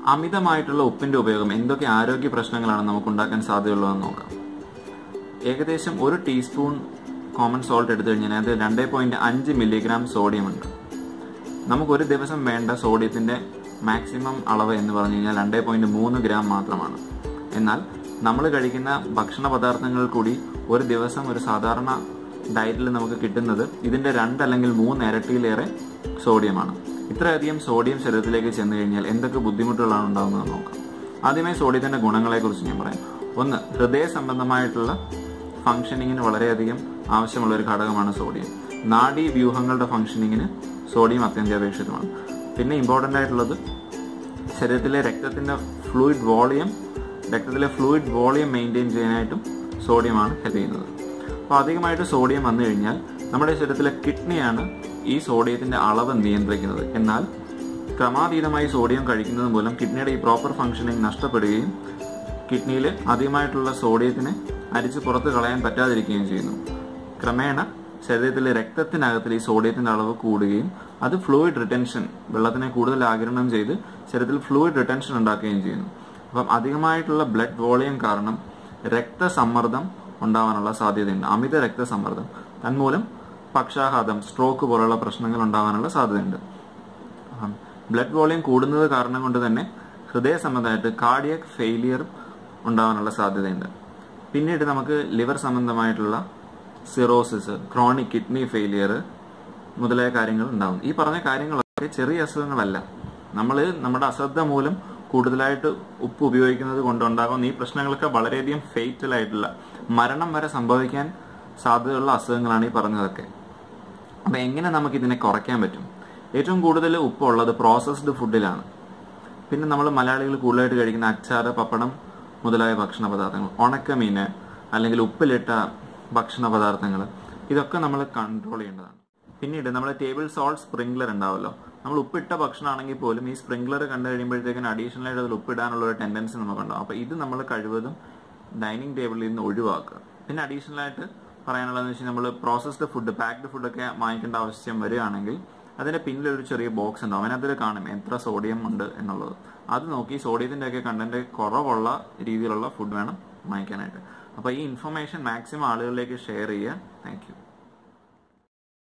അമിതമായിട്ടുള്ള ഉപ്പിന്റെ ഉപയോഗം എന്തൊക്കെ ആരോഗ്യ പ്രശ്നങ്ങളാണ് നമുക്ക് ഉണ്ടാക്കാൻ സാധ്യതയുള്ളതെന്ന് നോക്കാം. ഏകദേശം 1 ടീസ്പൂൺ കോമൺ സോൾട്ട് എടുത്തു കഴിഞ്ഞാൽ അത് 2.5 മില്ലിഗ്രാം സോഡിയം ഉണ്ട്. നമുക്കൊരു ദിവസം വേണ്ട സോഡിയത്തിന്റെ മാക്സിമം അളവ് എന്ന് പറഞ്ഞു കഴിഞ്ഞാൽ 2.3 ഗ്രാം മാത്രമാണ്. എന്നാൽ നമ്മൾ കഴിക്കുന്ന ഭക്ഷണ പദാർത്ഥങ്ങൾ കൂടി ഒരു ദിവസം ഒരു സാധാരണ ഡയറ്റിൽ നമുക്ക് കിട്ടുന്നത് ഇതിന്റെ 2 അല്ലെങ്കിൽ 3 ഇരട്ടിയിലേറെ സോഡിയമാണ്. ഇത്രയധികം സോഡിയം ശരീരത്തിലേക്ക് ചെന്ന് കഴിഞ്ഞാൽ എന്തൊക്കെ ബുദ്ധിമുട്ടുകളാണ് ഉണ്ടാകുന്നത് നോക്കാം. ആദ്യമേ സോഡിയത്തിന്റെ ഗുണങ്ങളെ കുറിച്ച് ഞാൻ പറയാം. ഒന്ന്, ഹൃദയ സംബന്ധമായിട്ടുള്ള ഫംഗ്ഷനിങ്ങിന് വളരെയധികം ആവശ്യമുള്ള ഒരു ഘടകമാണ് സോഡിയം. നാഡീ വ്യൂഹങ്ങളുടെ ഫംഗ്ഷനിങ്ങിന് സോഡിയം അത്യന്താപേക്ഷിതമാണ്. പിന്നെ ഇമ്പോർട്ടൻ്റ് ആയിട്ടുള്ളത് ശരീരത്തിലെ രക്തത്തിലെ ഫ്ലൂയിഡ് വോളിയം മെയിൻറ്റെയിൻ ചെയ്യാനായിട്ടും സോഡിയമാണ് ഹെൽപ്പ് ചെയ്യുന്നത്. അപ്പോൾ അധികമായിട്ട് സോഡിയം വന്നു കഴിഞ്ഞാൽ നമ്മുടെ ശരീരത്തിലെ കിഡ്നിയാണ് ഈ സോഡിയത്തിന്റെ അളവ് നിയന്ത്രിക്കുന്നത്. എന്നാൽ ക്രമാതീതമായി സോഡിയം കഴിക്കുന്നത് മൂലം കിഡ്നിയുടെ ഈ പ്രോപ്പർ ഫംഗ്ഷനിങ് നഷ്ടപ്പെടുകയും കിഡ്നിയിൽ അധികമായിട്ടുള്ള സോഡിയത്തിനെ അരിച്ച് പുറത്ത് കളയാൻ പറ്റാതിരിക്കുകയും ചെയ്യുന്നു. ക്രമേണ ശരീരത്തിലെ രക്തത്തിനകത്തിൽ ഈ സോഡിയത്തിന്റെ അളവ് കൂടുകയും അത് ഫ്ലൂയിഡ് റിട്ടൻഷൻ, വെള്ളത്തിനെ കൂടുതൽ ആഗിരണം ചെയ്ത് ശരീരത്തിൽ ഫ്ലൂയിഡ് റിട്ടൻഷൻ ഉണ്ടാക്കുകയും ചെയ്യുന്നു. അപ്പം അധികമായിട്ടുള്ള ബ്ലഡ് വോളിയം കാരണം രക്തസമ്മർദ്ദം ഉണ്ടാവാനുള്ള സാധ്യതയുണ്ട്. അമിത രക്തസമ്മർദ്ദം തന്മൂലം പക്ഷാഘാതം, സ്ട്രോക്ക് പോലുള്ള പ്രശ്നങ്ങൾ ഉണ്ടാവാനുള്ള സാധ്യതയുണ്ട്. ബ്ലഡ് വോളിയം കൂടുന്നത് കാരണം കൊണ്ട് തന്നെ ഹൃദയ സംബന്ധമായിട്ട് കാർഡിയക് ഫെയിലിയർ ഉണ്ടാവാനുള്ള സാധ്യതയുണ്ട്. പിന്നീട് നമുക്ക് ലിവർ സംബന്ധമായിട്ടുള്ള സിറോസിസ്, ക്രോണിക് കിഡ്നി ഫെയിലിയർ മുതലായ കാര്യങ്ങൾ ഉണ്ടാകും. ഈ പറഞ്ഞ കാര്യങ്ങളൊക്കെ ചെറിയ അസുഖങ്ങളല്ല. നമ്മുടെ അശ്രദ്ധ മൂലം കൂടുതലായിട്ട് ഉപ്പ് ഉപയോഗിക്കുന്നത് കൊണ്ടുണ്ടാകുന്ന ഈ പ്രശ്നങ്ങളൊക്കെ വളരെയധികം ഫേറ്റൽ ആയിട്ടുള്ള മരണം വരെ സംഭവിക്കാൻ സാധ്യതയുള്ള അസുഖങ്ങളാണ് ഈ പറഞ്ഞതൊക്കെ. അപ്പം എങ്ങനെ നമുക്ക് ഇതിനെ കുറയ്ക്കാൻ പറ്റും? ഏറ്റവും കൂടുതൽ ഉപ്പുള്ളത് പ്രോസസ്ഡ് ഫുഡിലാണ്. പിന്നെ നമ്മൾ മലയാളികൾ കൂടുതലായിട്ട് കഴിക്കുന്ന അച്ചാറ്, പപ്പടം മുതലായ ഭക്ഷണ പദാർത്ഥങ്ങൾ, ഉണക്കമീൻ അല്ലെങ്കിൽ ഉപ്പിലിട്ട ഭക്ഷണ പദാർത്ഥങ്ങൾ, ഇതൊക്കെ നമ്മൾ കൺട്രോൾ ചെയ്യേണ്ടതാണ്. പിന്നീട് നമ്മൾ ടേബിൾ സോൾട്ട് സ്പ്രിംഗ്ലർ ഉണ്ടാവുമല്ലോ. നമ്മൾ ഉപ്പിട്ട ഭക്ഷണമാണെങ്കിൽ പോലും ഈ സ്പ്രിംഗ്ലർ കണ്ടു കഴിയുമ്പോഴത്തേക്കും അഡീഷണൽ ആയിട്ട് അതിൽ ഉപ്പിടാനുള്ള ഒരു ടെൻഡൻസി നമുക്കുണ്ടാവും. അപ്പോൾ ഇത് നമ്മൾ കഴിവതും ഡൈനിങ് ടേബിളിൽ നിന്ന് ഒഴിവാക്കുക. പിന്നെ അഡീഷണൽ ആയിട്ട് പറയാനുള്ളതെന്ന് വെച്ചാൽ നമ്മൾ പ്രോസസ്ഡ് ഫുഡ്, പാക്ഡ് ഫുഡൊക്കെ വാങ്ങിക്കേണ്ട ആവശ്യം വരികയാണെങ്കിൽ അതിന്റെ പിന്നിലൊരു ചെറിയ ബോക്സ് ഉണ്ടാവും. അതിനകത്തിൽ കാണും എത്ര സോഡിയം ഉണ്ട് എന്നുള്ളത്. അത് നോക്കി സോഡിയത്തിന്റെ ഒക്കെ കണ്ടന്റ് കുറവുള്ള രീതിയിലുള്ള ഫുഡ് വേണം വാങ്ങിക്കാനായിട്ട്. അപ്പോൾ ഈ ഇൻഫർമേഷൻ മാക്സിമം ആളുകളിലേക്ക് ഷെയർ ചെയ്യുക. Thank U.